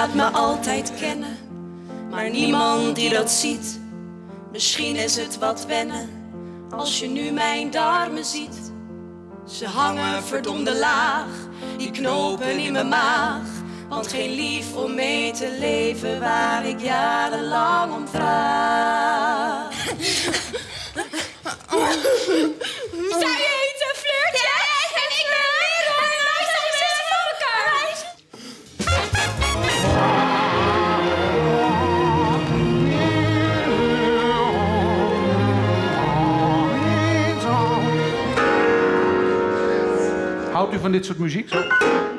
laat me altijd kennen, maar niemand die dat ziet. Misschien is het wat wennen, als je nu mijn darmen ziet. Ze hangen verdomde laag, die knopen in mijn maag. Want geen lief om mee te leven waar ik jarenlang om vraag. Zou je eten, flirtje? Ja, en ik ben Merel. En wij zijn zussen van elkaar. Houdt u van dit soort muziek? Zo?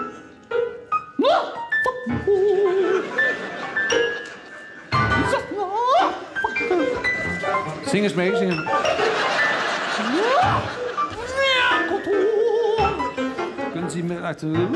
Zing eens mee, zing eens. Kunnen ze me uit de...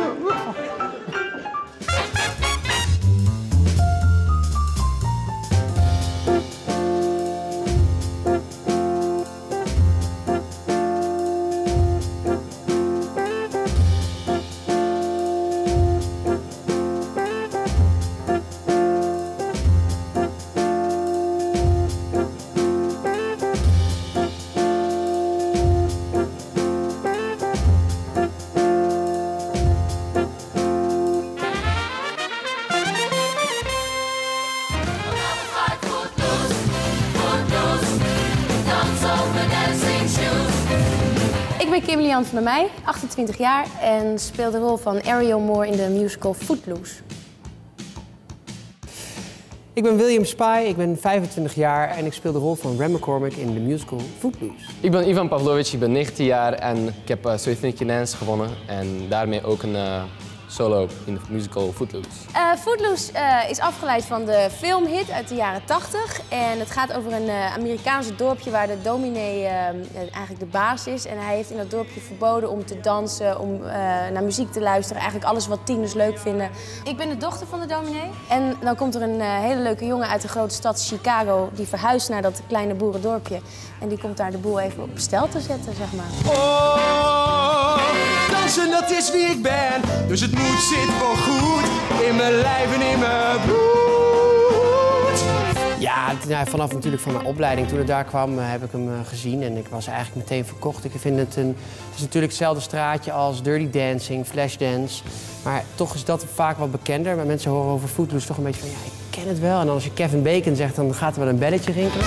Ik ben Kim Lian van der Meij, 28 jaar en speel de rol van Ariel Moore in de musical Footloose. Ik ben William Spy, ik ben 25 jaar en ik speel de rol van Ren McCormack in de musical Footloose. Ik ben Ivan Pavlovic, ik ben 19 jaar en ik heb So You Think You Dance gewonnen en daarmee ook een solo in de musical Footloose. Footloose is afgeleid van de filmhit uit de jaren 80 en het gaat over een Amerikaanse dorpje waar de dominee eigenlijk de baas is. En hij heeft in dat dorpje verboden om te dansen, om naar muziek te luisteren, eigenlijk alles wat tieners leuk vinden. Ik ben de dochter van de dominee en dan komt er een hele leuke jongen uit de grote stad Chicago die verhuist naar dat kleine boerendorpje en die komt daar de boel even op stel te zetten, zeg maar. Oh, dansen dat is wie ik ben, dus het moed zit voor goed in mijn lijf en in mijn bloed. Ja, vanaf natuurlijk van mijn opleiding, toen het daar kwam, heb ik hem gezien en ik was eigenlijk meteen verkocht. Ik vind het is natuurlijk hetzelfde straatje als Dirty Dancing, Flashdance, maar toch is dat vaak wat bekender. Maar mensen horen over Footloose toch een beetje van, ja, ik ken het wel. En dan als je Kevin Bacon zegt, dan gaat er wel een belletje rinkelen.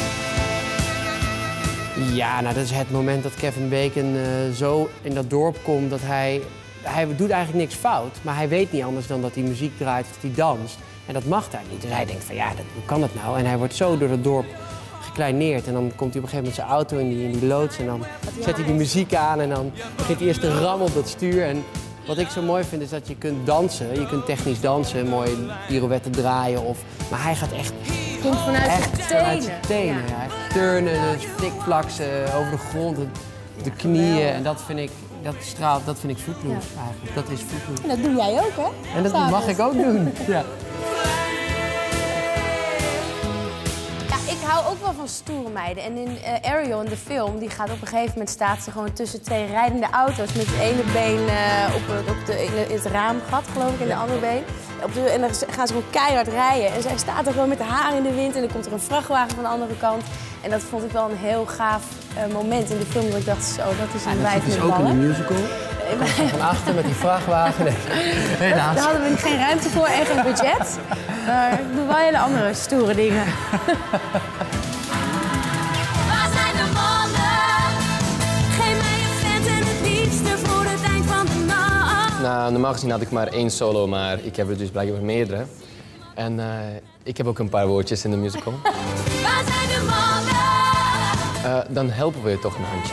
Ja, nou dat is het moment dat Kevin Bacon zo in dat dorp komt dat hij doet eigenlijk niks fout, maar hij weet niet anders dan dat hij muziek draait of dat hij danst. En dat mag daar niet. Dus hij denkt van ja, hoe kan dat nou? En hij wordt zo door het dorp gekleineerd. En dan komt hij op een gegeven moment zijn auto in die loods en dan zet hij die muziek aan en dan begint hij eerst te rammen op dat stuur. En wat ik zo mooi vind is dat je kunt dansen, je kunt technisch dansen, mooie pirouetten draaien. Maar hij gaat echt... Komt vanuit zijn tenen. Ja. Echt turnen, flikflaks over de grond, de knieën. En dat vind ik... Dat vind ik Footloose eigenlijk. Dat is Footloose. En dat doe jij ook, hè? En dat mag ik ook doen. Ja. Ja, ik hou ook wel van stoere meiden. En in Ariel, in de film, die gaat op een gegeven moment staat ze gewoon tussen twee rijdende auto's met het ene been in het raamgat, geloof ik, en de andere been. En dan gaan ze gewoon keihard rijden. En zij staat er gewoon met de haar in de wind en dan komt er een vrachtwagen van de andere kant. En dat vond ik wel een heel gaaf moment in de film. Dat ik dacht, zo, dat is een wijf met ballen. Dat is ook in de musical. Van achter met die vrachtwagen. Nee. Helaas. Daar hadden we geen ruimte voor en geen budget. Maar ik doe wel hele andere stoere dingen. Waar zijn de mannen? Geef mij een vent en het liefste voor het eind van de nacht. Nou, normaal gezien had ik maar 1 solo, maar ik heb er dus blijkbaar meerdere. En ik heb ook een paar woordjes in de musical. Waar zijn de mannen? Dan helpen we je toch een handje.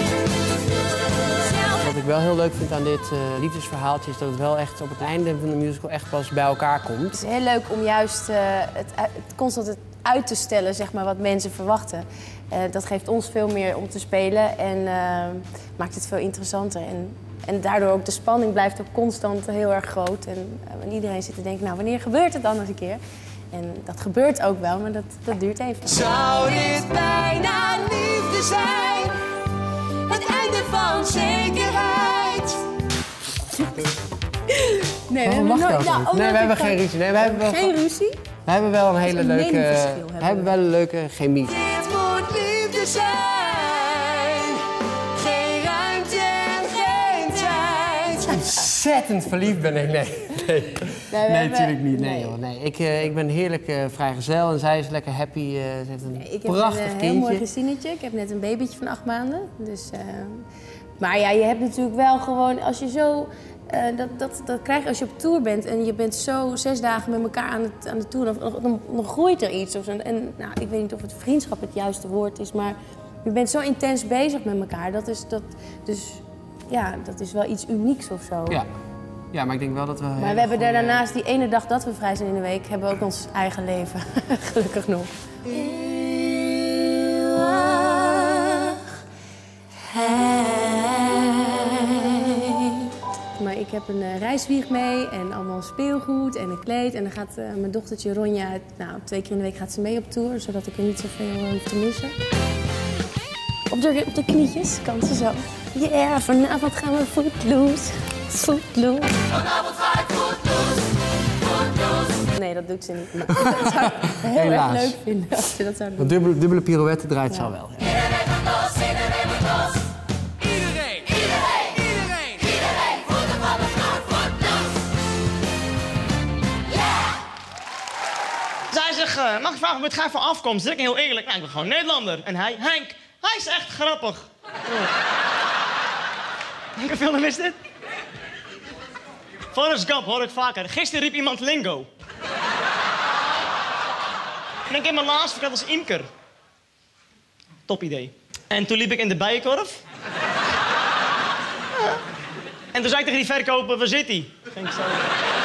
Wat ik wel heel leuk vind aan dit liefdesverhaaltje is dat het wel echt op het einde van de musical echt pas bij elkaar komt. Het is heel leuk om juist het constant uit te stellen, zeg maar, wat mensen verwachten. Dat geeft ons veel meer om te spelen en maakt het veel interessanter. En daardoor ook de spanning blijft ook constant heel erg groot. En iedereen zit te denken, nou, wanneer gebeurt het dan nog een keer? En dat gebeurt ook wel, maar dat duurt even. Zou dit bijna liefde zijn? Het einde van zekerheid. Nee, we hebben nooit... Ja, nee, we hebben geen ruzie. Nee, we hebben wel Geen ruzie? We hebben wel een hele leuke... meningsverschil We hebben wel een leuke chemie. Dit moet liefde zijn. Geen ruimte en geen tijd. Ontzettend verliefd ben ik. Nee, natuurlijk niet. Nee, joh. Nee. Ik ben heerlijk vrijgezel en zij is lekker happy. Ze heeft een prachtig kindje. Ik heb een heel mooi gezinnetje. Ik heb net een babytje van 8 maanden. Dus, maar ja, je hebt natuurlijk wel gewoon, als je zo... Dat krijg je als je op tour bent en je bent zo 6 dagen met elkaar aan de tour, dan groeit er iets. En nou, ik weet niet of het vriendschap het juiste woord is, maar je bent zo intens bezig met elkaar. Dat is wel iets unieks of zo. Ja, maar ik denk wel dat we... Maar we hebben daarnaast die ene dag dat we vrij zijn in de week, hebben we ook ons eigen leven. Gelukkig nog. Maar ik heb een reiswieg mee en allemaal speelgoed en een kleed. En dan gaat mijn dochtertje Ronja, 2 keer in de week gaat ze mee op tour, zodat ik er niet zoveel hoef te missen. Op de knietjes kan ze zo. Yeah, vanavond gaan we footloose. Footloose. Vanavond ga ik footloose. Footloose. Nee, dat doet ze niet. Maar dat zou ik heel erg leuk vinden als ze dat zou doen. Een dubbele pirouette draait ze al wel. Iedereen moet los, iedereen moet los. Iedereen. Iedereen. Voeten van de vloer, footloose. Yeah! Zij zegt, mag ik vragen wat ga van afkomst? Zeg ik heel eerlijk, nou, ik ben gewoon Nederlander. En hij, Henk, hij is echt grappig. Welke film is dit? Forrest Gump hoor ik vaker. Gisteren riep iemand lingo. En ik heb mijn laatst verteld als imker. Top idee. En toen liep ik in de bijenkorf. En toen zei ik tegen die verkoper, waar zit hij? Ging ik zo.